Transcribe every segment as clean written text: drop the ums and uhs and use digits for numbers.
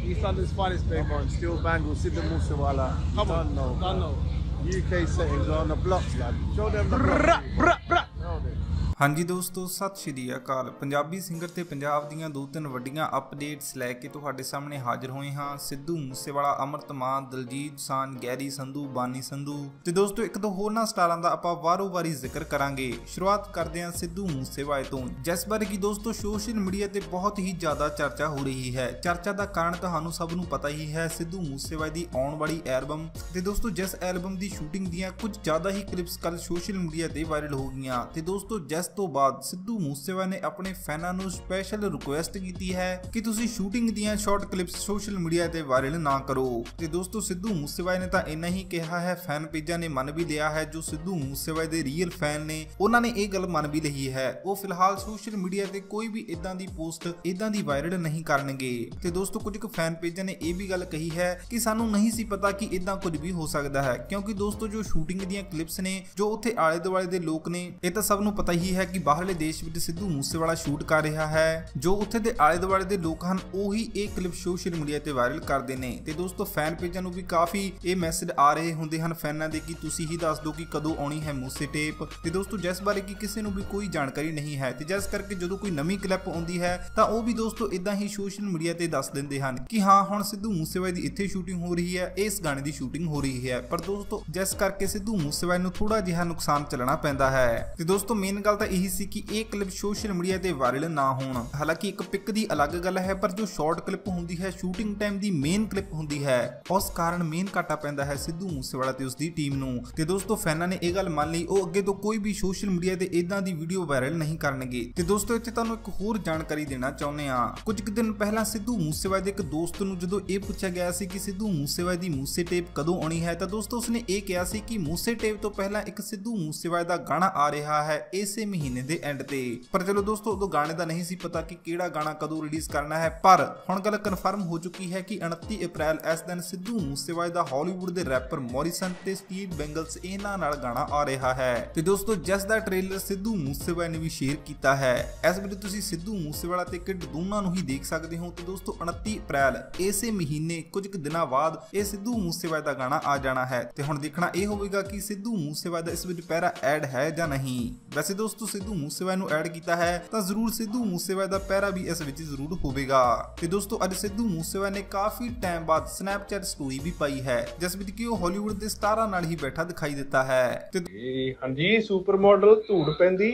East London's finest, baby. Come on, Steel Bangles, Sidney Moosewala. Come on, Don't know. don't know. UK settings are on the blocks, lad. Show them the Brah, blocks. brah, brah. Show them. ਹਾਂਜੀ ਦੋਸਤੋ, ਸਤਿ ਸ਼੍ਰੀ ਅਕਾਲ। Punjabi singer ਤੇ ਪੰਜਾਬ ਦੀਆਂ ਦੋ ਤਿੰਨ ਵੱਡੀਆਂ updates ਲੈ ਕੇ ਤੁਹਾਡੇ ਸਾਹਮਣੇ ਹਾਜ਼ਰ ਹੋਏ ਹਾਂ। ਸਿੱਧੂ ਮੂਸੇਵਾਲਾ, ਅਮਰਤ ਮਾਨ, ਦਲਜੀਤ ਦੋਸਾਂਝ, ਗੈਰੀ ਸੰਧੂ, ਬਾਨੀ ਸੰਧੂ ਤੇ ਦੋਸਤੋ ਇੱਕ ਦੋ ਹੋਰਨਾਂ ਸਟਾਰਾਂ ਦਾ ਆਪਾਂ ਵਾਰੋ ਵਾਰੀ ਜ਼ਿਕਰ ਕਰਾਂਗੇ। ਸ਼ੁਰੂਆਤ ਕਰਦੇ ਹਾਂ ਸਿੱਧੂ ਮੂਸੇਵਾਲੇ ਤੋਂ, ਜਿਸ ਬਾਰੇ ਕਿ ਦੋਸਤੋ ਸੋਸ਼ਲ ਮੀਡੀਆ ਤੇ ਬਹੁਤ ਹੀ ਜ਼ਿਆਦਾ ਚਰਚਾ ਹੋ ਰਹੀ ਹੈ। ਚਰਚਾ ਦਾ ਕਾਰਨ ਤੁਹਾਨੂੰ ਸਭ ਨੂੰ ਪਤਾ ਹੀ ਹੈ, ਸਿੱਧੂ ਮੂਸੇਵਾਲੇ ਦੀ ਆਉਣ ਵਾਲੀ ਐਲਬਮ ਤੇ ਦੋਸਤੋ ਜਿਸ ਐਲਬਮ ਦੀ ਸ਼ੂਟਿੰਗ ਦੀਆਂ ਕੁਝ ਜ਼ਿਆਦਾ ਹੀ ਕਲਿੱਪਸ ਕੱਲ ਸੋਸ਼ਲ ਮੀਡੀਆ ਤੇ ਵਾਇਰਲ ਹੋ ਗਈਆਂ ਤੇ ਦੋਸਤੋ ਜਿਸ ਤੋਂ ਬਾਅਦ ਸਿੱਧੂ ਮੂਸੇਵਾਲੇ ਨੇ ਆਪਣੇ ਫੈਨਾਂ ਨੂੰ ਸਪੈਸ਼ਲ ਰਿਕੁਐਸਟ ਕੀਤੀ ਹੈ ਕਿ ਤੁਸੀਂ ਸ਼ੂਟਿੰਗ ਦੀਆਂ ਸ਼ਾਰਟ ਕਲਿੱਪਸ ਸੋਸ਼ਲ ਮੀਡੀਆ ਤੇ ਵਾਇਰਲ ਨਾ ਕਰੋ। ਤੇ ਦੋਸਤੋ ਸਿੱਧੂ ਮੂਸੇਵਾਲੇ ਨੇ ਤਾਂ ਇੰਨਾ ਹੀ ਕਿਹਾ ਹੈ, ਫੈਨ ਪੇਜਾਂ ਨੇ ਮੰਨ ਵੀ ਲਿਆ ਹੈ, ਜੋ ਸਿੱਧੂ ਮੂਸੇਵਾਲੇ ਦੇ ਰੀਅਲ ਫੈਨ ਨੇ ਉਹਨਾਂ ਨੇ ਇਹ ਗੱਲ ਮੰਨ ਵੀ ਲਈ ਹੈ। ਉਹ ਫਿਲਹਾਲ ਸੋਸ਼ਲ ਮੀਡੀਆ ਤੇ ਕੋਈ ਵੀ ਇਦਾਂ ਦੀ ਪੋਸਟ ਇਦਾਂ ਦੀ ਵਾਇਰਲ ਨਹੀਂ ਕਰਨਗੇ। ਤੇ ਦੋਸਤੋ ਕੁਝ ਕੁ ਫੈਨ ਪੇਜਾਂ ਨੇ ਇਹ ਵੀ ਗੱਲ ਕਹੀ ਹੈ ਕਿ ਸਾਨੂੰ ਨਹੀਂ ਸੀ ਪਤਾ ਕਿ ਇਦਾਂ ਕੁਝ ਵੀ ਹੋ ਸਕਦਾ ਹੈ, ਕਿਉਂਕਿ ਦੋਸਤੋ ਜੋ ਸ਼ੂਟਿੰਗ ਦੀਆਂ ਕਲਿੱਪਸ ਨੇ, ਜੋ ਉੱਥੇ ਆਲੇ ਦੁਆਲੇ ਦੇ ਲੋਕ ਨੇ, ਇਹ ਤਾਂ ਸਭ ਨੂੰ ਪਤਾ ਹੀ ਹੈ ਕਿ ਬਾਹਰਲੇ ਦੇਸ਼ ਵਿੱਚ ਸਿੱਧੂ ਮੂਸੇਵਾਲਾ ਸ਼ੂਟ ਕਰ ਰਿਹਾ ਹੈ। ਜੋ ਉੱਥੇ ਦੇ ਆਲੇ ਦੁਆਲੇ ਦੇ ਲੋਕ ਹਨ ਉਹੀ ਇਹ ਕਲਿੱਪ ਸੋਸ਼ਲ ਮੀਡੀਆ ਤੇ ਵਾਇਰਲ ਕਰਦੇ ਨੇ। ਤੇ ਦੋਸਤੋ ਫੈਨ ਪੇਜਾਂ ਨੂੰ ਵੀ ਕਾਫੀ ਇਹ ਮੈਸੇਜ ਆ ਰਹੇ ਹੁੰਦੇ ਹਨ ਫੈਨਾਂ ਦੇ ਕਿ ਤੁਸੀਂ ਹੀ ਦੱਸ ਦਿਓ ਕਿ ਕਦੋਂ ਆਉਣੀ ਹੈ ਮੂਸੇ ਟੇਪ। ਤੇ ਦੋਸਤੋ ਜਿਸ ਬਾਰੇ ਕਿ ਕਿਸੇ ਨੂੰ ਵੀ ਕੋਈ ਜਾਣਕਾਰੀ ਨਹੀਂ ਹੈ, ਤੇ ਜਿਸ ਕਰਕੇ ਜਦੋਂ ਕੋਈ ਨਵੀਂ ਕਲਿੱਪ ਆਉਂਦੀ ਹੈ ਤਾਂ ਉਹ ਵੀ ਦੋਸਤੋ ਇਦਾਂ ਹੀ ਸੋਸ਼ਲ ਮੀਡੀਆ ਤੇ ਦੱਸ ਦਿੰਦੇ ਹਨ ਕਿ ਹਾਂ ਹੁਣ ਸਿੱਧੂ ਮੂਸੇਵਾਲੇ ਦੀ ਇੱਥੇ ਸ਼ੂਟਿੰਗ ਹੋ ਰਹੀ ਹੈ, ਇਸ ਗਾਣੇ ਦੀ ਸ਼ੂਟਿੰਗ ਹੋ ਰਹੀ ਹੈ। ਪਰ ਦੋਸਤੋ ਜਿਸ ਕਰਕੇ ਸਿੱਧੂ ਮੂਸੇਵਾਲੇ ਨੂੰ ਥੋੜਾ ਜਿਹਾ ਨੁਕਸਾਨ ਚੱਲਣਾ ਪੈਂਦਾ ਹੈ। ਤੇ ਦੋਸਤੋ ਮੇਨ ਗੱਲ ਤਾਂ ਇਹੀ ਸੀ ਕਿ ਇਹ ਕਲਿੱਪ ਸੋਸ਼ਲ ਮੀਡੀਆ ਤੇ ਵਾਇਰਲ ਨਾ ਹੋਣ। ਹਾਲਾਂਕਿ ਇੱਕ ਪਿਕ ਦੀ ਅਲੱਗ ਗੱਲ ਹੈ, ਪਰ ਜੋ ਸ਼ਾਰਟ ਕਲਿੱਪ ਹੁੰਦੀ ਹੈ ਸ਼ੂਟਿੰਗ ਟਾਈਮ ਦੀ ਮੇਨ ਕਲਿੱਪ ਹੁੰਦੀ ਹੈ, ਉਸ ਕਾਰਨ ਮੇਨ ਘਾਟਾ ਪੈਂਦਾ ਹੈ ਸਿੱਧੂ ਮੂਸੇਵਾਲਾ ਤੇ ਉਸ ਦੀ ਟੀਮ ਨੂੰ। ਤੇ ਦੋਸਤੋ ਫੈਨਾਂ ਨੇ ਇਹ ਗੱਲ ਮੰਨ ਲਈ, ਉਹ ਅੱਗੇ ਤੋਂ ਕੋਈ ਵੀ ਸੋਸ਼ਲ ਮੀਡੀਆ ਤੇ ਇਦਾਂ ਦੀ ਵੀਡੀਓ ਵਾਇਰਲ ਨਹੀਂ ਕਰਨਗੇ। ਤੇ ਦੋਸਤੋ ਇੱਥੇ ਤੁਹਾਨੂੰ ਇੱਕ ਹੋਰ ਜਾਣਕਾਰੀ ਦੇਣਾ ਚਾਹੁੰਦੇ ਆ। ਕੁਝ ਕੁ ਦਿਨ ਪਹਿਲਾਂ ਸਿੱਧੂ ਮੂਸੇਵਾਲੇ ਦੇ ਇੱਕ ਦੋਸਤ ਨੂੰ ਜਦੋਂ ਇਹ ਪੁੱਛਿਆ ਗਿਆ ਸੀ ਕਿ ਸਿੱਧੂ ਮੂਸੇਵਾਲੇ ਦੀ ਮੂਸੇ ਟੇਪ ਕਦੋਂ ਆਉਣੀ ਹੈ, ਤਾਂ ਦੋਸਤੋ ਉਸਨੇ ਇਹ ਕਿਹਾ ਸੀ ਕਿ ਮੂਸੇ ਟੇਪ ਤੋਂ ਪਹਿਲਾਂ ਇੱਕ ਸਿੱਧੂ ਮੂਸੇਵਾਲੇ ਦਾ ਗਾਣਾ ਆ ਰਿਹਾ ਹੈ ਇਸੇ ਮਹੀਨੇ ਦੇ ਐਂਡ ਤੇ। ਪਰ ਚਲੋ ਦੋਸਤੋ ਉਦੋਂ ਗਾਣੇ ਦਾ ਨਹੀਂ ਸੀ ਪਤਾ ਕਿ ਕਿਹੜਾ ਗਾਣਾ ਕਦੋਂ ਰਿਲੀਜ਼ ਕਰਨਾ ਹੈ, ਪਰ ਹੁਣ ਗੱਲ ਕਨਫਰਮ ਹੋ ਚੁੱਕੀ ਹੈ ਕਿ 29 ਅਪ੍ਰੈਲ ਇਸ ਦਿਨ ਸਿੱਧੂ ਮੂਸੇਵਾਲੇ ਦਾ ਹਾਲੀਵੁੱਡ ਦੇ ਰੈਪਰ ਮੋਰਿਸਨ ਤੇ ਸਟੀਵ ਬੈਂਗਲਸ ਇਹਨਾਂ ਨਾਲ ਗਾਣਾ ਆ ਰਿਹਾ ਹੈ। ਤੇ ਦੋਸਤੋ ਜਿਸ ਦਾ ਟ੍ਰੇਲਰ ਸਿੱਧੂ ਮੂਸੇਵਾਲੇ ਨੇ ਵੀ ਸ਼ੇਅਰ ਕੀਤਾ ਹੈ। ਇਸ ਵੇਲੇ ਤੁਸੀਂ ਸਿੱਧੂ ਮੂਸੇਵਾਲਾ ਤੇ ਕਿਡ ਦੋਨਾਂ ਨੂੰ ਹੀ ਦੇਖ ਸਕਦੇ ਹੋ। ਤੇ ਦੋਸਤੋ 29 ਅਪ੍ਰੈਲ ਇਸੇ ਮਹੀਨੇ ਕੁਝ ਕੁ ਦਿਨਾਂ ਬਾਅਦ ਇਹ ਸਿੱਧੂ ਮੂਸੇਵਾਲੇ ਦਾ ਗਾਣਾ ਆ ਜਾਣਾ ਹੈ। ਤੇ ਹੁਣ ਦੇਖਣਾ ਇਹ ਹੋਵੇਗਾ ਕਿ ਸਿੱਧੂ ਮੂਸੇਵਾਲੇ ਦਾ ਇਸ ਵਿੱਚ ਪਹਿਰਾ ਐਡ ਹੈ ਜਾਂ ਨਹੀਂ। ਵੈਸੇ ਦੋਸਤੋ ਸਿੱਧੂ ਮੂਸੇਵਾਲੇ ਨੂੰ ਐਡ ਕੀਤਾ ਹੈ ਤਾਂ ਜ਼ਰੂਰ ਸਿੱਧੂ ਮੂਸੇਵਾਲੇ ਦਾ ਪਹਿਰਾ ਵੀ ਇਸ ਵਿੱਚ ਜ਼ਰੂਰ ਹੋਵੇਗਾ। ਤੇ ਦੋਸਤੋ ਅੱਜ ਸਿੱਧੂ ਮੂਸੇਵਾਲੇ ਨੇ ਕਾਫੀ ਟਾਈਮ ਬਾਅਦ ਸਨੈਪਚੈਟ ਸਟੋਰੀ ਵੀ ਪਾਈ ਹੈ, ਜਿਸ ਵਿੱਚ ਕਿ ਉਹ ਹਾਲੀਵੁੱਡ ਦੇ ਸਟਾਰਾਂ ਨਾਲ ਹੀ ਬੈਠਾ ਦਿਖਾਈ ਦਿੱਤਾ ਹੈ। ਤੇ ਹਾਂਜੀ ਸੁਪਰ ਮਾਡਲ ਧੂੜ ਪੈਂਦੀ।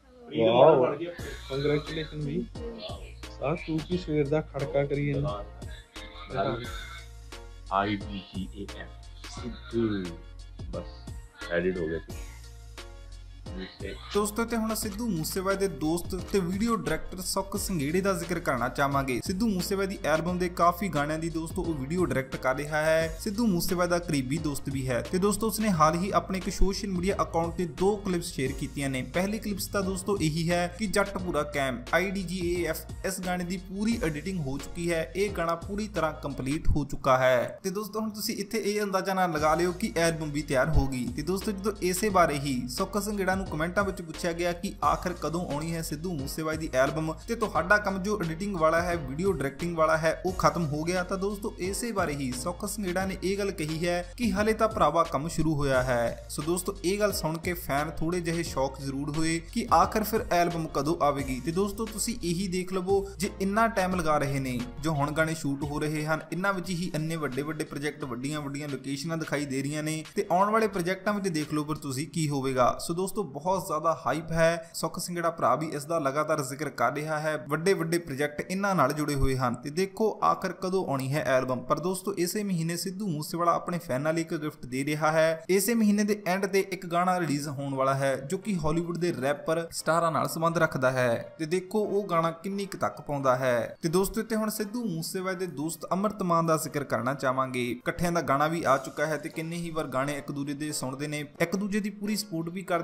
ਵਾਓ ਕੰਗ੍ਰੈਚੁਲੇਸ਼ਨ ਵੀ। ਆ ਤੂੰ ਕੀ ਸਵੇਰ ਦਾ ਖੜਕਾ ਕਰੀ ਜਾਂਦਾ। IDGAM ਸਿੱਧੂ ਬਸ ਐਡਿਟ ਹੋ ਗਿਆ ਸੀ। ਦੋਸਤੋ ਤੇ ਹੁਣ ਸਿੱਧੂ ਮੂਸੇਵਾਲੇ ਦੇ ਦੋਸਤ ਤੇ ਵੀਡੀਓ ਡਾਇਰੈਕਟਰ ਸੁੱਖ ਸੰਘੇੜੇ ਦਾ ਜ਼ਿਕਰ ਕਰਨਾ ਚਾਹਾਂਗੇ। ਸਿੱਧੂ ਮੂਸੇਵਾਲੇ ਦੀ ਐਲਬਮ ਦੇ ਕਾਫੀ ਗਾਣਿਆਂ ਦੀ ਦੋਸਤੋ ਉਹ ਵੀਡੀਓ ਡਾਇਰੈਕਟ ਕਰ ਰਿਹਾ ਹੈ। ਸਿੱਧੂ ਮੂਸੇਵਾਲੇ ਦਾ ਕਰੀਬੀ ਦੋਸਤ ਵੀ ਹੈ। ਤੇ ਦੋਸਤੋ ਉਸਨੇ ਹਾਲ ਹੀ ਆਪਣੇ ਇੱਕ ਸੋਸ਼ਲ ਮੀਡੀਆ ਅਕਾਊਂਟ ਤੇ ਦੋ ਕਲਿੱਪਸ ਸ਼ੇਅਰ ਕੀਤੀਆਂ ਨੇ। ਪਹਿਲੀ ਕਲਿੱਪਸ ਤਾਂ ਦੋਸਤੋ ਇਹੀ ਹੈ ਕਿ ਜੱਟ ਪੂਰਾ ਕੈਮ IDGAF ਇਸ ਗਾਣੇ ਦੀ ਪੂਰੀ ਐਡੀਟਿੰਗ ਹੋ ਚੁੱਕੀ ਹੈ। ਇਹ ਗਾਣਾ ਪੂਰੀ ਤਰ੍ਹਾਂ ਕੰਪਲੀਟ ਹੋ ਚੁੱਕਾ ਹੈ। ਤੇ ਦੋਸਤੋ ਹੁਣ ਤੁਸੀਂ ਇੱਥੇ ਇਹ ਅੰਦਾਜ਼ਾ ਨਾ ਲਗਾ ਲਿਓ ਕਿ ਐਲਬਮ ਵੀ ਤਿਆਰ ਹੋ ਗਈ। ਤੇ ਦੋਸਤੋ ਜਦੋਂ ਇਸੇ ਬਾਰੇ ਹੀ ਸੁੱਖ ਸੰਘੇੜਾ ਨੂੰ ਕਮੈਂਟਾਂ ਵਿੱਚ ਪੁੱਛਿਆ ਗਿਆ ਕਿ ਆਖਰ ਕਦੋਂ ਆਉਣੀ ਹੈ ਸਿੱਧੂ ਮੂਸੇਵਾਲੇ ਦੀ ਐਲਬਮ ਤੇ ਤੁਹਾਡਾ ਕੰਮ ਜੋ ਐਡੀਟਿੰਗ ਵਾਲਾ ਹੈ, ਵੀਡੀਓ ਡਾਇਰੈਕਟਿੰਗ ਵਾਲਾ ਹੈ, ਉਹ ਖਤਮ ਹੋ ਗਿਆ, ਤਾਂ ਦੋਸਤੋ ਇਸੇ ਬਾਰੇ ਹੀ ਸੁੱਖ ਸੰਘੇੜਾ ਨੇ ਇਹ ਗੱਲ ਕਹੀ ਹੈ ਕਿ ਹਲੇ ਤਾਂ ਭਰਾਵਾ ਕੰਮ ਸ਼ੁਰੂ ਹੋਇਆ ਹੈ। ਸੋ ਦੋਸਤੋ ਇਹ ਗੱਲ ਸੁਣ ਕੇ ਫੈਨ ਥੋੜੇ ਜਿਹੇ ਸ਼ੌਕ ਜ਼ਰੂਰ ਹੋਏ ਕਿ ਆਖਰ ਫਿਰ ਐਲਬਮ ਕਦੋਂ ਆਵੇਗੀ। ਤੇ ਦੋਸਤੋ ਤੁਸੀਂ ਇਹੀ ਦੇਖ ਲਵੋ, ਜੇ ਇੰਨਾ ਟਾਈਮ ਲਗਾ ਰਹੇ ਨੇ, ਜੋ ਹੁਣ ਗਾਣੇ ਸ਼ੂਟ ਹੋ ਰਹੇ ਹਨ, ਇਹਨਾਂ ਵਿੱਚ ਹੀ ਇੰਨੇ ਵੱਡੇ ਵੱਡੇ ਪ੍ਰੋਜੈਕਟ, ਵੱਡੀਆਂ ਵੱਡੀਆਂ ਲੋਕੇਸ਼ਨਾਂ ਦਿਖਾਈ ਦੇ ਰਹੀਆਂ ਨੇ, ਤੇ ਆਉਣ ਵਾਲੇ ਪ੍ਰੋਜੈਕਟਾਂ ਵਿੱਚ ਦੇਖ ਲਓ ਪਰ ਤੁਸੀਂ ਕੀ ਹੋਵੇਗਾ। ਸੋ ਦੋਸਤੋ ਬਹੁਤ ਜ਼ਿਆਦਾ ਹਾਈਪ ਹੈ। ਸੁੱਖ ਸੰਘੇੜਾ ਭਰਾ ਵੀ ਇਸ ਦਾ ਲਗਾਤਾਰ ਜ਼ਿਕਰ ਕਰ ਰਿਹਾ ਹੈ। ਵੱਡੇ ਵੱਡੇ ਪ੍ਰੋਜੈਕਟ ਇਹਨਾਂ ਨਾਲ ਜੁੜੇ ਹੋਏ ਹਨ। ਤੇ ਦੇਖੋ ਆਖਰ ਕਦੋਂ ਆਉਣੀ ਹੈ ਐਲਬਮ। ਪਰ ਦੋਸਤੋ ਇਸੇ ਮਹੀਨੇ ਸਿੱਧੂ ਮੂਸੇਵਾਲਾ ਆਪਣੇ ਫੈਨਾਂ ਲਈ ਇੱਕ ਗਿਫਟ ਦੇ ਰਿਹਾ ਹੈ। ਇਸੇ ਮਹੀਨੇ ਦੇ ਐਂਡ ਤੇ ਇੱਕ ਗਾਣਾ ਰਿਲੀਜ਼ ਹੋਣ ਵਾਲਾ ਹੈ ਜੋ ਕਿ ਹਾਲੀਵੁੱਡ ਦੇ ਰੈਪਰ ਸਟਾਰਾਂ ਨਾਲ ਸੰਬੰਧ ਰੱਖਦਾ ਹੈ। ਤੇ ਦੇਖੋ ਉਹ ਗਾਣਾ ਕਿੰਨੀ ਕੁ ਤੱਕ ਪਾਉਂਦਾ ਹੈ। ਤੇ ਦੋਸਤੋ ਇੱਥੇ ਹੁਣ ਸਿੱਧੂ ਮੂਸੇਵਾਲੇ ਦੇ ਦੋਸਤ ਅਮਰਤ ਮਾਨ ਦਾ ਜ਼ਿਕਰ ਕਰਨਾ ਚਾਹਾਂਗੇ। ਇਕੱਠਿਆਂ ਦਾ ਗਾਣਾ ਵੀ ਆ ਚੁੱਕਾ ਹੈ ਤੇ ਕਿੰਨੇ ਹੀ ਵਾਰ ਗਾਣੇ ਇੱਕ ਦੂਜੇ ਦੇ ਸੁਣਦੇ ਨੇ, ਇੱਕ ਦੂਜੇ ਦੀ ਪੂਰੀ ਸਪੋਰਟ ਵੀ ਕਰਦੇ ਹਨ। ਜਦੋਂ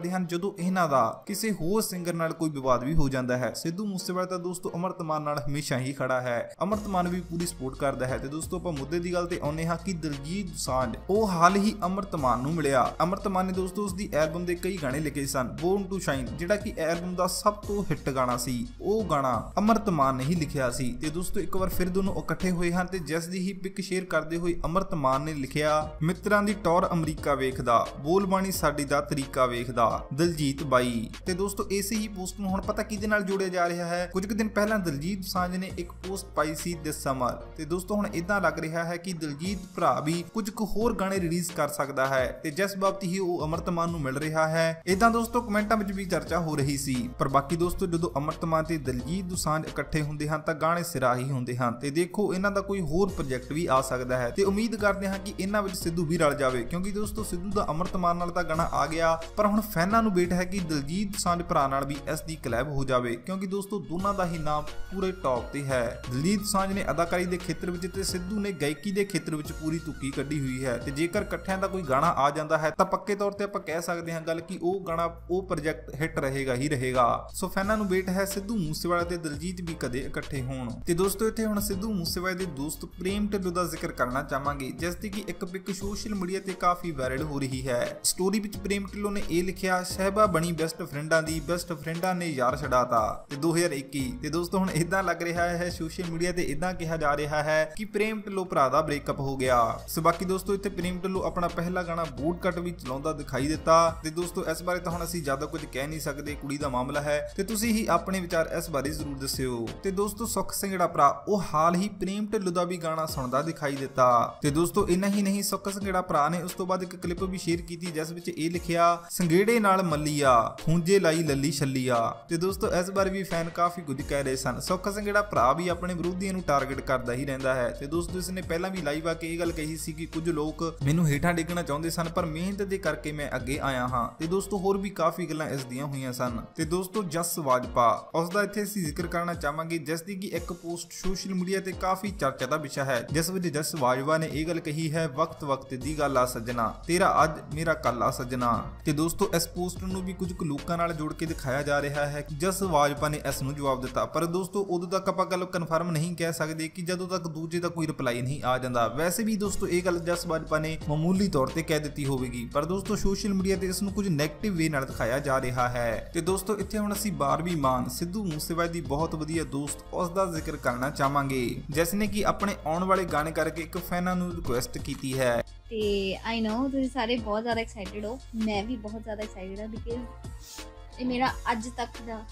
ਜਦੋਂ ਇਹਨਾਂ ਦਾ ਕਿਸੇ ਹੋਰ ਸਿੰਗਰ ਨਾਲ ਕੋਈ ਵਿਵਾਦ ਵੀ ਹੋ ਜਾਂਦਾ ਹੈ। ਸਿੱਧੂ ਮੂਸੇਵਾਲਾ ਤਾਂ ਦੋਸਤੋ ਅਮਰਤ ਮਾਨ ਨਾਲ ਹਮੇਸ਼ਾ ਹੀ ਖੜਾ ਹੈ, ਅਮਰਤ ਮਾਨ ਵੀ ਪੂਰੀ ਸਪੋਰਟ ਕਰਦਾ ਹੈ। ਤੇ ਦੋਸਤੋ ਆਪਾਂ ਮੁੱਦੇ ਦੀ ਗੱਲ ਤੇ ਆਉਂਦੇ ਹਾਂ ਕਿ ਦਿਲਜੀਤ ਦੋਸਾਂਝ ਉਹ ਹਾਲ ਹੀ ਅਮਰਤ ਮਾਨ ਨੂੰ ਮਿਲਿਆ। ਅਮਰਤ ਮਾਨ ਨੇ ਦੋਸਤੋ ਉਸ ਦੀ ਐਲਬਮ ਦੇ ਕਈ ਗਾਣੇ ਲਿਖੇ ਸਨ। ਬੋਰਨ ਟੂ ਸ਼ਾਈਨ ਜਿਹੜਾ ਕਿ ਐਲਬਮ ਦਾ ਸਭ ਤੋਂ ਹਿੱਟ ਗਾਣਾ ਸੀ, ਉਹ ਗਾਣਾ ਅਮਰਤ ਮਾਨ ਨੇ ਹੀ ਲਿਖਿਆ ਸੀ। ਤੇ ਦੋਸਤੋ ਇੱਕ ਵਾਰ ਫਿਰ ਦੋਨੋਂ ਇਕੱਠੇ ਹੋਏ ਹਨ ਤੇ ਜਿਸ ਦੀ ਹੀ ਪਿਕ ਸ਼ੇਅਰ ਕਰਦੇ ਹੋਏ ਅਮਰਤ ਮਾਨ ਨੇ ਲਿਖਿਆ, ਮਿੱਤਰਾਂ ਦੀ ਟੌਰ ਅਮਰੀਕਾ ਵੇਖਦਾ, ਬੋਲ ਬਾਣੀ ਸਾਡੀ ਦਾ ਤਰੀਕਾ ਵੇਖਦਾ, ਦਿਲਜੀਤ ਬਾਈ। ਤੇ ਦੋਸਤੋ ਇਸੇ ਹੀ ਪੋਸਟ ਨੂੰ ਹੁਣ ਪਤਾ ਕਿਹਦੇ ਨਾਲ ਜੋੜਿਆ ਜਾ ਰਿਹਾ ਹੈ। ਕੁਝ ਕੁ ਦਿਨ ਪਹਿਲਾਂ ਦਿਲਜੀਤ ਦੋਸਾਂਝ ਨੇ ਇੱਕ ਪੋਸਟ ਪਾਈ ਸੀ ਦਿਸ ਸਮਰ, ਤੇ ਦੋਸਤੋ ਹੁਣ ਇਦਾਂ ਲੱਗ ਰਿਹਾ ਹੈ ਕਿ ਦਿਲਜੀਤ ਭਰਾ ਵੀ ਕੁਝ ਕੁ ਹੋਰ ਗਾਣੇ ਰਿਲੀਜ਼ ਕਰ ਸਕਦਾ ਹੈ ਤੇ ਜਿਸ ਬਾਬਤ ਹੀ ਉਹ ਅਮਰਤ ਮਾਨ ਨੂੰ ਮਿਲ ਰਿਹਾ ਹੈ। ਇਦਾਂ ਦੋਸਤੋ ਕਮੈਂਟਾਂ ਵਿੱਚ ਵੀ ਚਰਚਾ ਹੋ ਰਹੀ ਸੀ। ਪਰ ਬਾਕੀ ਦੋਸਤੋ ਜਦੋਂ ਅਮਰਤ ਮਾਨ ਤੇ ਦਿਲਜੀਤ ਦੋਸਾਂਝ ਇਕੱਠੇ ਹੁੰਦੇ ਹਨ ਤਾਂ ਗਾਣੇ ਸਿਰਾ ਹੀ ਹੁੰਦੇ ਹਨ। ਤੇ ਦੇਖੋ ਇਹਨਾਂ ਦਾ ਕੋਈ ਹੋਰ ਪ੍ਰੋਜੈਕਟ ਵੀ ਆ ਸਕਦਾ ਹੈ ਤੇ ਉਮੀਦ ਕਰਦੇ ਹਾਂ ਕਿ ਇਹਨਾਂ ਵਿੱਚ ਸਿੱਧੂ ਵੀ ਰਲ ਜਾਵੇ, ਕਿਉਂਕਿ ਦੋਸਤੋ ਸਿੱਧੂ ਦਾ ਅਮਰਤ ਮਾਨ ਨਾਲ ਤਾਂ ਗਾਣਾ ਆ ਗਿਆ, ਪਰ ਹੁਣ ਫੈਨਾਂ ਨੂੰ ਵੇਟ ਹੈ ਕਿ ਦਿਲਜੀਤ ਦੋਸਾਂਝ ਭਰਾ ਨਾਲ ਵੀ ਇਸ ਦੀ ਕਲੈਬ ਹੋ ਜਾਵੇ, ਕਿਉਂਕਿ ਦੋਸਤੋ ਦੋਨਾਂ ਦਾ ਹੀ ਨਾਮ ਪੂਰੇ ਟੌਪ ਤੇ ਹੈ। ਦਿਲਜੀਤ ਦੋਸਾਂਝ ਨੇ ਅਦਾਕਾਰੀ ਦੇ ਖੇਤਰ ਵਿੱਚ ਤੇ ਸਿੱਧੂ ਨੇ ਗਾਇਕੀ ਦੇ ਖੇਤਰ ਵਿੱਚ ਪੂਰੀ ਤੁੱਕੀ ਕੱਢੀ ਹੋਈ ਹੈ। ਤੇ ਜੇਕਰ ਇਕੱਠਿਆਂ ਦਾ ਕੋਈ ਗਾਣਾ ਆ ਜਾਂਦਾ ਹੈ ਤਾਂ ਪੱਕੇ ਤੌਰ ਤੇ ਆਪਾਂ ਕਹਿ ਸਕਦੇ ਹਾਂ ਗੱਲ ਕਿ ਉਹ ਗਾਣਾ ਉਹ ਪ੍ਰੋਜੈਕਟ ਹਿੱਟ ਰਹੇਗਾ ਹੀ ਰਹੇਗਾ। ਸੋ ਫੈਨਾਂ ਨੂੰ ਵੇਟ ਹੈ ਸਿੱਧੂ ਮੂਸੇਵਾਲਾ ਤੇ ਦਿਲਜੀਤ ਵੀ ਕਦੇ ਇਕੱਠੇ ਹੋਣ। ਤੇ ਦੋਸਤੋ ਇੱਥੇ ਹੁਣ ਸਿੱਧੂ ਮੂਸੇਵਾਲੇ ਦੇ ਦੋਸਤ ਪ੍ਰੇਮ ਢਿੱਲੋਂ ਦਾ ਜ਼ਿਕਰ ਕਰਨਾ ਚਾਹਾਂਗੇ, ਜਿਸ ਦੀ ਕਿ ਇੱਕ ਪਿਕ ਸੋਸ਼ਲ ਮੀਡੀਆ ਤੇ ਕਾਫੀ ਵਾਇਰਲ ਹੋ ਰਹੀ ਹੈ। ਸਟੋਰੀ ਵਿੱਚ ਪ੍ਰੇਮ ਢਿੱਲੋਂ ਨੇ ਇਹ ਲਿਖਿਆ, ਸਹਿਬਾ ਬਣੀ ਬੈਸਟ ਫਰੈਂਡਾਂ ਦੀ, ਬੈਸਟ ਫਰੈਂਡਾਂ ਨੇ ਯਾਰ ਛਡਾਤਾ। ਤੇ 2021 ਤੇ ਦੋਸਤੋ ਹੁਣ ਇਦਾਂ ਲੱਗ ਰਿਹਾ ਹੈ ਸੋਸ਼ਲ ਮੀਡੀਆ ਤੇ ਇਦਾਂ ਕਿਹਾ ਜਾ ਰਿਹਾ ਹੈ ਕਿ ਪ੍ਰੇਮ ਢਿੱਲੋਂ ਭਰਾ ਦਾ ਬ੍ਰੇਕਅਪ ਹੋ ਗਿਆ। ਸੋ ਬਾਕੀ ਦੋਸਤੋ ਇੱਥੇ ਪ੍ਰੇਮ ਢਿੱਲੋਂ ਆਪਣਾ ਪਹਿਲਾ ਗਾਣਾ ਬੂਟ ਕੱਟ ਵੀ ਚਲਾਉਂਦਾ ਦਿਖਾਈ ਦਿੱਤਾ। ਤੇ ਦੋਸਤੋ ਇਸ ਬਾਰੇ ਤਾਂ ਹੁਣ ਅਸੀਂ ਜ਼ਿਆਦਾ ਕੁਝ ਕਹਿ ਨਹੀਂ ਸਕਦੇ, ਕੁੜੀ ਦਾ ਮਾਮਲਾ ਹੈ ਤੇ ਤੁਸੀਂ ਹੀ ਆਪਣੇ ਵਿਚਾਰ ਇਸ ਬਾਰੇ ਜ਼ਰੂਰ ਦੱਸਿਓ। ਤੇ ਦੋਸਤੋ ਸੁੱਖ ਸਿੰਘੜਾ ਭਰਾ ਉਹ ਹਾਲ ਹੀ ਪ੍ਰੇਮ ਢਿੱਲੋਂ ਦਾ ਵੀ ਗਾਣਾ ਸੁਣਦਾ ਦਿਖਾਈ ਦਿੱਤਾ। ਤੇ ਦੋਸਤੋ ਇੰਨਾ ਹੀ ਨਹੀਂ, ਸੁੱਖ ਸਿੰਘੜਾ ਭਰਾ ਨੇ ਉਸ ਤੋਂ ਬਾਅਦ ਇੱਕ ਕਲਿੱਪ ਵੀ ਸ਼ੇਅਰ ਕੀਤੀ ਜਿਸ ਵਿੱਚ ਇਹ ਲਿਖਿਆ, ਸੰਗੇੜੇ ਨਾਲ ਮੱਲੀਆ ਖੂੰਜੇ ਲਾਈ ਲੱਲੀ ਛੱਲੀਆ। ਤੇ ਦੋਸਤੋ ਇਸ ਬਾਰੇ ਵੀ ਫੈਨ ਕਾਫੀ ਕੁਝ ਕਹਿ ਰਹੇ ਸਨ। ਸੁੱਖ ਸਿੰਘੜਾ ਭਰਾ ਵੀ ਆਪਣੇ ਵਿਰੋਧੀਆਂ ਨੂੰ ਟਾਰਗੇਟ ਕਰਦਾ ਹੀ ਰਹਿੰਦਾ ਹੈ। ਤੇ ਦੋਸਤੋ ਇਸਨੇ ਪਹਿਲਾਂ ਵੀ ਲਾਈਵ ਆ ਕੇ ਇਹ ਗੱਲ ਕਹੀ ਸੀ ਕਿ ਕੁਝ ਲੋਕ ਮੈਨੂੰ ਹੇਠਾਂ ਡਿੱਗਣਾ ਚਾਹੁੰਦੇ ਸਨ ਪਰ ਮਿਹਨਤ ਦੇ ਕਰਕੇ ਮੈਂ ਅੱਗੇ ਆਇਆ ਹਾਂ। ਤੇ ਦੋਸਤੋ ਹੋਰ ਵੀ ਕਾਫੀ ਗੱਲਾਂ ਇਸ ਦੀਆਂ ਹੋਈਆਂ ਸਨ। ਤੇ ਦੋਸਤੋ ਜਸ ਵਾਜਪਾ ਉਸ ਦਾ ਇੱਥੇ ਅਸੀਂ ਜ਼ਿਕਰ ਕਰਨਾ ਚਾਹਾਂਗੇ, ਜਿਸ ਦੀ ਕਿ ਇੱਕ ਪੋਸਟ ਸੋਸ਼ਲ ਮੀਡੀਆ ਤੇ ਕਾਫੀ ਚਰਚਾ ਦਾ ਵਿਸ਼ਾ ਹੈ, ਜਿਸ ਵਿੱਚ ਜਸ ਵਾਜਪਾ ਨੇ ਇਹ ਗੱਲ ਕਹੀ ਹੈ, ਵਕਤ ਵਕਤ ਦੀ ਗੱਲ ਆ ਸੱਜਣਾ, ਤੇਰਾ ਅੱਜ ਮੇਰਾ ਕੱਲ ਆ ਸੱਜਣਾ। ਤੇ ਦੋਸਤੋ ਇਸ ਪੋਸਟ ਨੂੰ ਵੀ ਕੁਝ ਕੁ ਲੋਕਾਂ ਨਾਲ ਜੋੜ ਕੇ ਦਿਖਾਇਆ ਜਾ ਰਿਹਾ ਹੈ ਕਿ ਜਸ ਵਾਜਪਾ ਨੇ ਇਸ ਨੂੰ ਜਵਾਬ ਦਿੱਤਾ, ਪਰ ਦੋਸਤੋ ਉਦੋਂ ਤੱਕ ਆਪਾਂ ਗੱਲ ਕਨਫਰਮ ਨਹੀਂ ਕਹਿ ਸਕਦੇ ਕਿ ਜਦੋਂ ਤੱਕ ਦੂਜੇ ਦਾ ਕੋਈ ਰਿਪਲਾਈ ਨਹੀਂ ਆ ਜਾਂਦਾ। ਵੈਸੇ ਵੀ ਦੋਸਤੋ ਇਹ ਗੱਲ ਜਸ ਵਾਜਪਾ ਨੇ ਮਾਮੂਲੀ ਤੌਰ ਤੇ ਕਹਿ ਦਿੱਤੀ ਹੋਵੇਗੀ, ਪਰ ਦੋਸਤੋ ਸੋਸ਼ਲ ਮੀਡੀਆ ਤੇ ਇਸ ਨੂੰ ਕੁਝ ਨੈਗੇਟਿਵ ਵੇ ਨਾਲ ਦਿਖਾਇਆ ਜਾ ਰਿਹਾ ਹੈ। ਤੇ ਦੋਸਤੋ ਇੱਥੇ ਹੁਣ ਅਸੀਂ ਬਾਰਵੀ ਮਾਨ ਸਿੱਧੂ ਮੂਸੇਵਾਲੇ ਦੀ ਬਹੁਤ ਵਧੀਆ ਦੋਸਤ ਉਸ ਦਾ ਜ਼ਿਕਰ ਕਰਨਾ ਚਾਹਾਂਗੇ, ਜਿਸ ਨੇ ਕਿ ਆਪਣੇ ਆਉਣ ਵਾਲੇ ਗਾਣੇ ਕਰਕੇ ਇੱਕ ਫੈਨਾਂ ਨੂੰ ਰਿਕੁਐਸਟ ਕੀਤੀ ਹੈ। ਤੇ ਆਈ ਨੋ ਤੁਸੀਂ ਸਾਰੇ ਬਹੁਤ ਜ਼ਿਆਦਾ ਐਕਸਾਈਟਿਡ ਹੋ, ਮੈਂ ਵੀ ਬਹੁਤ ਜ਼ਿਆਦਾ ਐਕਸਾਈਟਿਡ ਹਾਂ ਬਿਕਾਜ਼ ਇਹ ਮੇਰਾ ਅੱਜ ਤੱਕ ਦਾ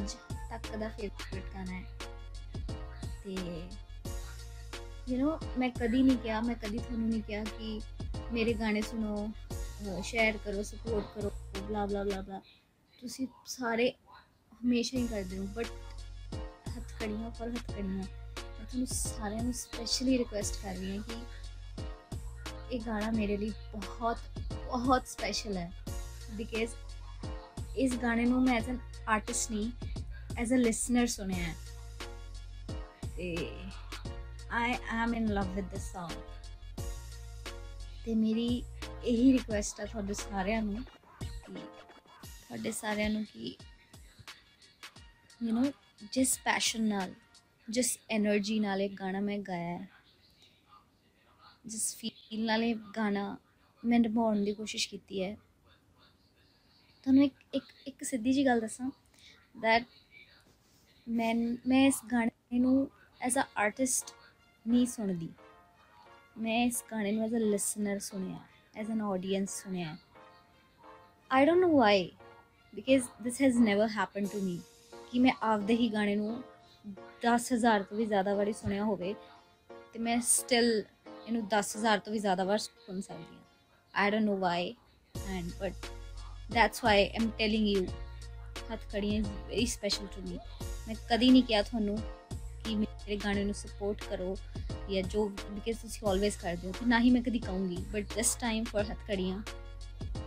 ਫੇਵਰਿਟ ਗਾਣਾ ਹੈ। ਤੇ ਯੂ ਨੋ ਮੈਂ ਕਦੀ ਤੁਹਾਨੂੰ ਨਹੀਂ ਕਿਹਾ ਕਿ ਮੇਰੇ ਗਾਣੇ ਸੁਣੋ, ਸ਼ੇਅਰ ਕਰੋ, ਸਪੋਰਟ ਕਰੋ, ਬਲਾ ਬਲਾ ਬਲਾ ਬਲਾ। ਤੁਸੀਂ ਸਾਰੇ ਹਮੇਸ਼ਾ ਹੀ ਕਰਦੇ ਹੋ, ਬਟ ਹੱਥਕੜੀਆਂ ਪਰ ਹੱਥਕੜੀਆਂ ਮੈਂ ਤੁਹਾਨੂੰ ਸਾਰਿਆਂ ਨੂੰ ਸਪੈਸ਼ਲੀ ਰਿਕੁਐਸਟ ਕਰ ਰਹੀ ਹਾਂ ਕਿ ਇਹ ਗਾਣਾ ਮੇਰੇ ਲਈ ਬਹੁਤ ਸਪੈਸ਼ਲ ਹੈ ਬਿਕਾਜ਼ ਇਸ ਗਾਣੇ ਨੂੰ ਮੈਂ ਐਜ਼ ਐਨ ਆਰਟਿਸਟ ਨਹੀਂ ਐਜ਼ ਅ ਲਿਸਨਰ ਸੁਣਿਆ ਹੈ ਤੇ I am in love with this song। ਤੇ ਮੇਰੀ ਇਹੀ ਰਿਕੁਐਸਟ ਹੈ ਤੁਹਾਡੇ ਸਾਰਿਆਂ ਨੂੰ ਕਿ ਯੂ ਨੋ ਜਿਸ ਪੈਸ਼ਨ ਨਾਲ, ਜਿਸ એનર્ਜੀ ਨਾਲ ਇਹ ਗਾਣਾ ਮੈਂ ਗਾਇਆ ਹੈ, ਜਿਸ ਫੀਲ ਨਾਲ ਇਹ ਗਾਣਾ ਮੈਂ ਨਿਭਾਉਣ ਦੀ ਕੋਸ਼ਿਸ਼ ਕੀਤੀ ਹੈ, ਤੁਹਾਨੂੰ ਇੱਕ ਸਿੱਧੀ ਜੀ ਗੱਲ ਦੱਸਾਂ ਦੈਟ ਮੈਂ ਇਸ ਗਾਣੇ ਨੂੰ ਐਜ਼ ਅ ਆਰਟਿਸਟ ਨਹੀਂ ਸੁਣਦੀ, ਮੈਂ ਇਸ ਗਾਣੇ ਨੂੰ ਐਜ਼ ਅ ਲਿਸਨਰ ਸੁਣਿਆ, ਐਜ਼ ਐਨ ਆਡੀਅੰਸ ਸੁਣਿਆ। I don't know why because this has never happened to me ਕਿ ਮੈਂ ਆਪਦੇ ਹੀ ਗਾਣੇ ਨੂੰ 10,000 ਤੋਂ ਵੀ ਜ਼ਿਆਦਾ ਵਾਰੀ ਸੁਣਿਆ ਹੋਵੇ ਤੇ ਮੈਂ ਸਟਿਲ ਇਹਨੂੰ 10,000 ਤੋਂ ਵੀ ਜ਼ਿਆਦਾ ਵਾਰ ਸੁਣ ਸਕਦੀ ਹਾਂ। I don't know why but that's why I'm telling you ਹੱਥਕੜੀਆਂ is very special to me। ਮੈਂ ਕਦੀ ਨਹੀਂ ਕਿਹਾ ਤੁਹਾਨੂੰ ਕਿ ਮੇਰੇ ਗਾਣੇ ਨੂੰ ਸਪੋਰਟ ਕਰੋ ਜਾਂ ਜੋ ਬਿਕਾਜ਼ ਤੁਸੀਂ ਆਲਵੇਜ਼ ਕਰਦੇ ਹੋ, ਤੇ ਨਾ ਹੀ ਮੈਂ ਕਦੀ ਕਹੂੰਗੀ, ਬਟ ਦਿਸ ਟਾਈਮ ਫॉर ਹੱਥਕੜੀਆਂ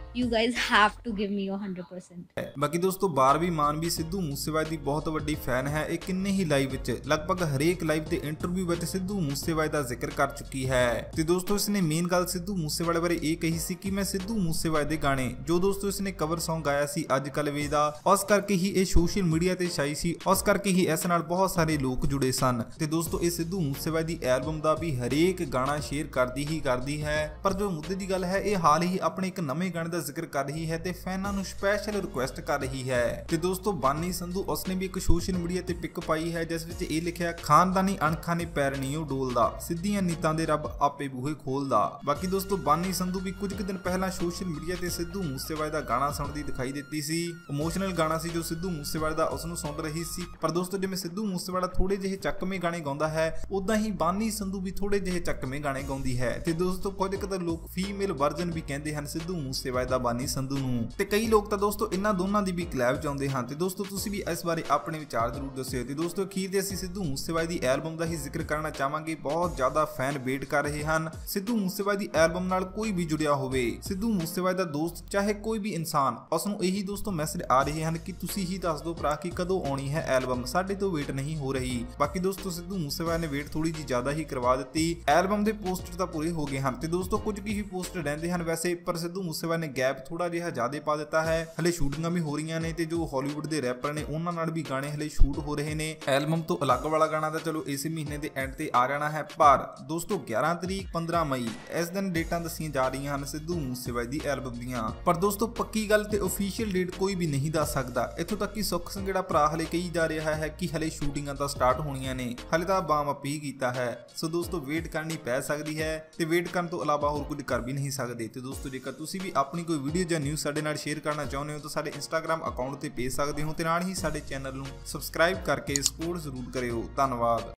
you guys have to give me your 100%. ਬਾਕੀ ਦੋਸਤੋ ਬਾਰਵੀ ਮਾਨ ਵੀ ਸਿੱਧੂ ਮੂਸੇਵਾਲੇ ਦੀ ਬਹੁਤ ਵੱਡੀ ਫੈਨ ਹੈ। ਇਹ ਕਿੰਨੇ ਹੀ ਲਾਈਵ ਵਿੱਚ ਲਗਭਗ ਹਰੇਕ ਲਾਈਵ ਤੇ ਇੰਟਰਵਿਊ ਵਿੱਚ ਸਿੱਧੂ ਮੂਸੇਵਾਲੇ ਦਾ ਜ਼ਿਕਰ ਕਰ ਚੁੱਕੀ ਹੈ ਤੇ ਦੋਸਤੋ ਇਸਨੇ ਮੇਨ ਗੱਲ ਸਿੱਧੂ ਮੂਸੇਵਾਲੇ ਬਾਰੇ ਇਹ ਕਹੀ ਸੀ ਕਿ ਮੈਂ ਸਿੱਧੂ ਮੂਸੇਵਾਲੇ ਦੇ ਗਾਣੇ ਜੋ ਦੋਸਤੋ ਇਸਨੇ ਕਵਰ Song ਗਾਇਆ ਸੀ ਅੱਜ ਕੱਲ ਵੇ ਦਾ, ਉਸ ਕਰਕੇ ਹੀ ਇਹ ਸੋਸ਼ਲ ਮੀਡੀਆ ਤੇ ਛਾਈ ਸੀ, ਉਸ ਕਰਕੇ ਹੀ ਇਸ ਨਾਲ ਬਹੁਤ ਸਾਰੇ ਲੋਕ ਜੁੜੇ ਸਨ ਤੇ ਦੋਸਤੋ ਇਹ ਸਿੱਧੂ ਮੂਸੇਵਾਲੇ ਦੀ ਐਲਬਮ ਦਾ ਵੀ ਹਰੇਕ ਗਾਣਾ ਸ਼ੇਅਰ ਕਰਦੀ ਹੈ। ਪਰ ਜੋ ਮੁੱਦੇ ਦੀ ਗੱਲ ਹੈ, ਇਹ ਹਾਲ ਹੀ ਆਪਣੇ ਇੱਕ ਨਵੇਂ ਗਾਣੇ ਦਾ ਜ਼ਿਕਰ ਕਰ ਰਹੀ ਹੈ ਤੇ ਫੈਨਾਂ ਨੂੰ ਸਪੈਸ਼ਲ ਰਿਕੁਐਸਟ ਕਰ ਰਹੀ ਹੈ ਤੇ ਦੋਸਤੋ ਬਾਨੀ ਸੰਧੂ ਉਸਨੇ ਵੀ ਇੱਕ ਸੋਸ਼ਲ ਮੀਡੀਆ ਤੇ ਪਿਕ ਪਾਈ ਹੈ ਜਿਸ ਵਿੱਚ ਇਹ ਲਿਖਿਆ ਖਾਨਦਾਨੀ ਅਣਖਾਂ ਨੇ ਪੈਰ ਨਹੀਂ ਉਹ ਡੋਲਦਾ, ਸਿੱਧੀਆਂ ਨੀਤਾਂ ਦੇ ਰੱਬ ਆਪੇ ਬੂਹੇ ਖੋਲਦਾ। ਬਾਕੀ ਦੋਸਤੋ ਬਾਨੀ ਸੰਧੂ ਵੀ ਕੁਝ ਕੁ ਦਿਨ ਪਹਿਲਾਂ ਸੋਸ਼ਲ ਮੀਡੀਆ ਤੇ ਸਿੱਧੂ ਮੂਸੇਵਾਲੇ ਦਾ ਗਾਣਾ ਸੁਣਦੀ ਦਿਖਾਈ ਦਿੱਤੀ ਸੀ। ਇਮੋਸ਼ਨਲ ਗਾਣਾ ਸੀ ਜੋ ਸਿੱਧੂ ਮੂਸੇਵਾਲੇ ਦਾ ਉਸ ਨੂੰ ਸੁਣ ਰਹੀ ਸੀ। ਪਰ ਦੋਸਤੋ ਜਿਵੇਂ ਸਿੱਧੂ ਮੂਸੇਵਾਲਾ ਥੋੜੇ ਜਿਹੇ ਚੱਕਵੇਂ ਗਾਣੇ ਗਾਉਂਦਾ ਹੈ, ਉਦਾਂ ਹੀ ਬਾਨੀ ਸੰਧੂ ਵੀ ਥੋੜੇ ਜਿਹੇ ਚੱਕਵੇਂ ਗਾਣੇ ਗਾਉਂਦੀ ਹੈ ਤੇ ਦੋਸਤੋ ਕੁਝ ਕੁ ਤਾਂ ਲੋਕ ਫੀਮੇਲ ਵਰਜਨ ਵੀ ਕਹਿੰਦੇ ਹਨ ਸਿੱਧੂ ਮੂਸੇਵਾਲੇ ਦਾ ਬਾਨੀ ਸੰਧੂ ਨੂੰ ਤੇ ਕਈ ਲੋਕ ਤਾਂ ਦੋਸਤੋ ਇਹਨਾਂ ਦੋਨਾਂ ਦੀ ਵੀ ਕਲੈਬ ਚਾਹੁੰਦੇ ਹਨ ਤੇ ਦੋਸਤੋ ਤੁਸੀਂ ਵੀ ਇਸ ਬਾਰੇ ਆਪਣੇ ਵਿਚਾਰ ਜ਼ਰੂਰ ਦੱਸਿਓ। ਤੇ ਦੋਸਤੋ ਅਖੀਰ ਤੇ ਅਸੀਂ ਸਿੱਧੂ ਮੂਸੇਵਾਲੇ ਦੀ ਐਲਬਮ ਦਾ ਹੀ ਜ਼ਿਕਰ ਕਰਨਾ ਚਾਹਾਂਗੇ। ਬਹੁਤ ਜ਼ਿਆਦਾ ਫੈਨ ਵੇਟ ਕਰ ਰਹੇ ਹਨ ਸਿੱਧੂ ਮੂਸੇਵਾਲੇ ਦੀ ਐਲਬਮ ਨਾਲ ਕੋਈ ਵੀ ਜੁੜਿਆ ਹੋਵੇ, ਸਿੱਧੂ ਮੂਸੇਵਾਲੇ ਦਾ ਦੋਸਤ ਚਾਹੇ ਕੋਈ ਵੀ ਇਨਸਾਨ, ਉਸ ਨੂੰ ਇਹੀ ਦੋਸਤੋ ਮੈਸੇਜ ਆ ਰਹੇ ਹਨ ਕਿ ਤੁਸੀਂ ਹੀ ਦੱਸ ਦਿਓ ਭਰਾ ਕਿ ਕਦੋਂ ਆਉਣੀ ਹੈ ਐਲਬਮ, ਸਾਡੇ ਤੋਂ ਵੇਟ ਨਹੀਂ ਹੋ ਰਹੀ। ਬਾਕੀ ਦੋਸਤੋ ਸਿੱਧੂ ਮੂਸੇਵਾਲੇ ਨੇ ਵੇਟ ਥੋੜੀ ਜਿਹੀ ਜ਼ਿਆਦਾ ਹੀ ਕਰਵਾ ਦਿੱਤੀ, ਐਲਬਮ ਦੇ ਪੋਸਟਰ ਤਾਂ ਪੂਰੇ ਹੋ ਗਏ ਹਨ ਤੇ ਦੋਸਤੋ ਕੁਝ ਕੀ ਹੀ ਪੋਸਟਰ ਰਹਿੰਦੇ ਹਨ ਵੈਸੇ, ਪਰ ਸਿੱਧੂ ਮੂਸੇਵਾਲੇ ਨੇ ਗੈਪ ਥੋੜਾ ਜਿਹਾ ਜ਼ਿਆਦਾ ਪਾ ਦਿੱਤਾ ਹੈ। ਹਲੇ ਸ਼ੂਟਿੰਗਾਂ ਵੀ ਹੋ ਰਹੀਆਂ ਨੇ ਤੇ ਜੋ ਹਾਲੀਵੁੱਡ ਦੇ ਰੈਪਰ ਨੇ ਉਹਨਾਂ ਨਾਲ ਵੀ ਗਾਣੇ ਹਲੇ ਸ਼ੂਟ ਹੋ ਰਹੇ ਨੇ। ਐਲਬਮ ਤੋਂ ਅਲੱਗ ਵਾਲਾ ਗਾਣਾ ਤਾਂ ਚਲੋ ਇਸੇ ਮਹੀਨੇ ਦੇ ਐਂਡ ਤੇ ਆ ਜਾਣਾ ਹੈ, ਪਰ ਦੋਸਤੋ 11 ਤਰੀਕ 15 ਮਈ ਇਸ ਦਿਨ ਡੇਟਾਂ ਦੱਸੀਆਂ ਜਾ ਰਹੀਆਂ ਹਨ ਸਿੱਧੂ ਮੂਸੇਵਾਲੇ ਦੀ ਐਲਬਮ ਦੀਆਂ। ਪਰ ਦੋਸਤੋ ਪੱਕੀ ਗੱਲ ਤੇ ਅਫੀਸ਼ੀਅਲ ਡੇਟ ਕੋਈ ਵੀ ਨਹੀਂ ਦੱਸ ਸਕਦਾ। ਇੱਥੋਂ ਤੱਕ ਕਿ ਸੁੱਖ ਸੰਘੇੜਾ ਭਰਾ ਹਲੇ ਕਹੀ ਜਾ ਰਿਹਾ ਹੈ ਕਿ ਹਲੇ ਸ਼ੂਟਿੰਗਾਂ ਤਾਂ ਸਟਾਰਟ ਹੋਣੀਆਂ ਨੇ, ਹਲੇ ਤਾਂ ਵਾਰਮ ਅਪ ਹੀ ਕੀਤਾ ਹੈ। ਸੋ ਦੋਸਤੋ ਵੇਟ ਕਰਨੀ ਪੈ ਸਕਦੀ ਹੈ ਤੇ ਵੇਟ ਕਰਨ ਤੋਂ ਇਲਾਵਾ ਹੋਰ ਕੁਝ ਕਰ ਵੀ ਨਹੀਂ ਸਕਦੇ। ਤੇ ਦੋਸਤੋ ਜੇਕਰ ਤੁਸੀਂ ਵੀ ਆਪਣੀ ਕੋਈ ਵੀਡੀਓ ਜਾਂ ਨਿਊਜ਼ ਸਾਡੇ ਨਾਲ ਸ਼ੇਅਰ ਕਰਨਾ ਚਾਹੁੰਦੇ ਹੋ ਤਾਂ ਸਾਡੇ ਇੰਸਟਾਗ੍ਰam ਅਕਾਊਂਟ ਤੇ ਭੇਜ ਸਕਦੇ ਹੋ ਤੇ ਨਾਲ ਹੀ ਸਾਡੇ ਚੈਨਲ ਨੂੰ ਸਬਸਕ੍ਰਾਈਬ ਕਰਕੇ ਸਪੋਰਟ ਜ਼ਰੂਰ ਕਰਿਓ। ਧੰਨਵਾਦ।